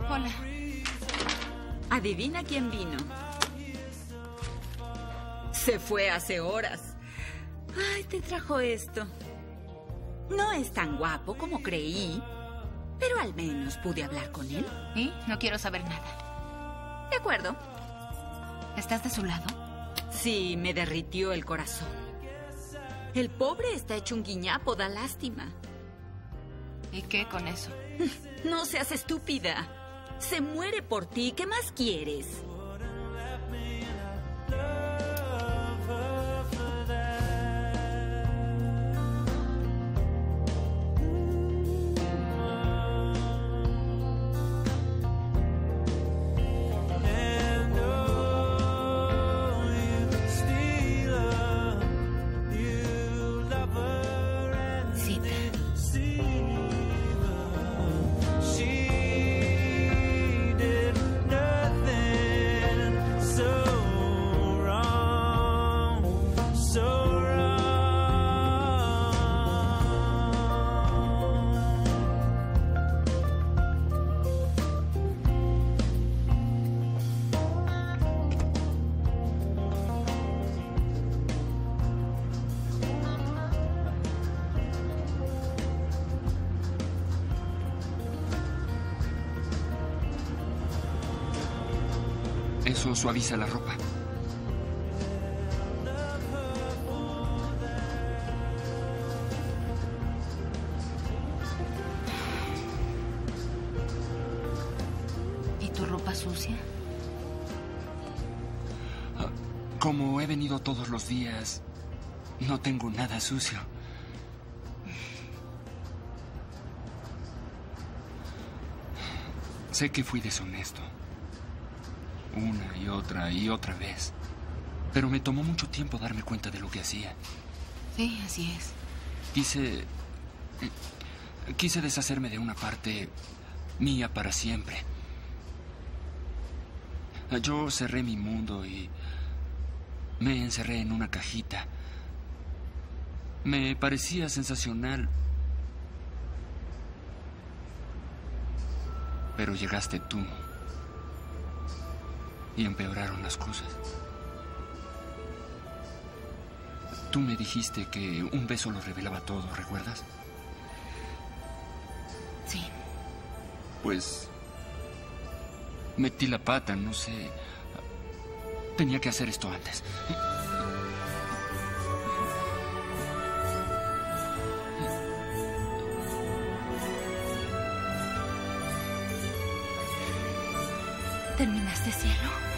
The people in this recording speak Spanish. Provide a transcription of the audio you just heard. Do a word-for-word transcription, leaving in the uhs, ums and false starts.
Hola. Adivina quién vino. Se fue hace horas. Ay, te trajo esto. No es tan guapo como creí, pero al menos pude hablar con él. ¿Y? No quiero saber nada. De acuerdo. ¿Estás de su lado? Sí, me derritió el corazón. El pobre está hecho un guiñapo, da lástima. ¿Y qué con eso? No seas estúpida. Se muere por ti. ¿Qué más quieres? Eso suaviza la ropa. ¿Y tu ropa sucia? Ah, como he venido todos los días, no tengo nada sucio. Sé que fui deshonesto. Una y otra y otra vez. Pero me tomó mucho tiempo darme cuenta de lo que hacía. Sí, así es. Quise... Quise deshacerme de una parte mía para siempre. Yo cerré mi mundo y me encerré en una cajita. Me parecía sensacional. Pero llegaste tú. Y empeoraron las cosas. Tú me dijiste que un beso lo revelaba todo, ¿recuerdas? Sí. Pues... metí la pata, no sé. Tenía que hacer esto antes. ¿Terminaste, cielo?